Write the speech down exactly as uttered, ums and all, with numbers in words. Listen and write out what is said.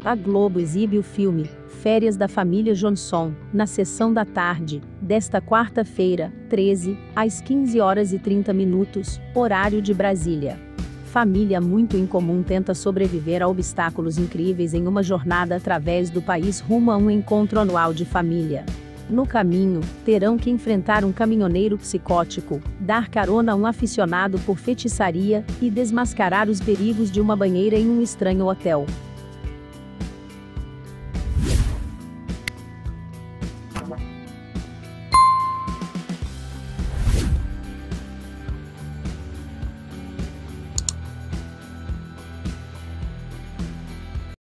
A Globo exibe o filme Férias da Família Johnson, na sessão da tarde, desta quarta-feira, treze, às quinze horas e trinta minutos, horário de Brasília. Família muito incomum tenta sobreviver a obstáculos incríveis em uma jornada através do país rumo a um encontro anual de família. No caminho, terão que enfrentar um caminhoneiro psicótico, dar carona a um aficionado por feitiçaria e desmascarar os perigos de uma banheira em um estranho hotel. Bye.